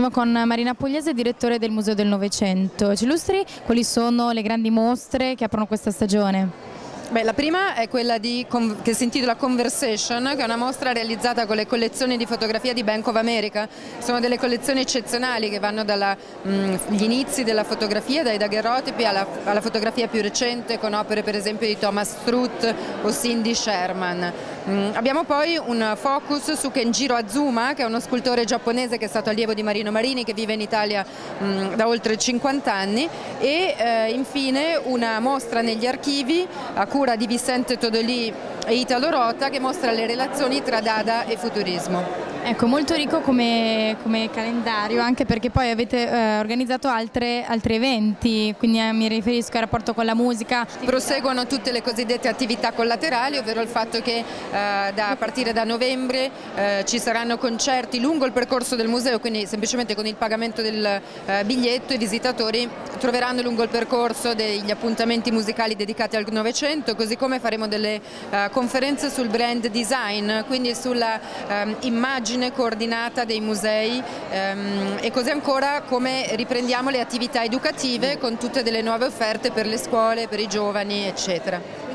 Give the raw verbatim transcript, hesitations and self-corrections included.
Sono con Marina Pugliese, direttore del Museo del Novecento. Ci illustri quali sono le grandi mostre che aprono questa stagione? Beh, la prima è quella di, che si intitola Conversation, che è una mostra realizzata con le collezioni di fotografia di Bank of America. Sono delle collezioni eccezionali che vanno dagli inizi della fotografia, dai daguerrotipi alla, alla fotografia più recente, con opere per esempio di Thomas Strutt o Cindy Sherman. Mm, abbiamo poi un focus su Kenjiro Azuma, che è uno scultore giapponese che è stato allievo di Marino Marini, che vive in Italia mm, da oltre cinquanta anni, e eh, infine una mostra negli archivi a cura di Vicente Todolì e Italo Rota, che mostra le relazioni tra Dada e futurismo. Ecco, molto ricco come, come calendario, anche perché poi avete eh, organizzato altre, altri eventi, quindi eh, mi riferisco al rapporto con la musica. Proseguono tutte le cosiddette attività collaterali, ovvero il fatto che eh, da, a partire da novembre eh, ci saranno concerti lungo il percorso del museo, quindi semplicemente con il pagamento del eh, biglietto i visitatori troveranno lungo il percorso degli appuntamenti musicali dedicati al Novecento, così come faremo delle eh, conferenze sul brand design, quindi sulla eh, immagine coordinata dei musei, ehm, e così ancora come riprendiamo le attività educative con tutte delle nuove offerte per le scuole, per i giovani, eccetera.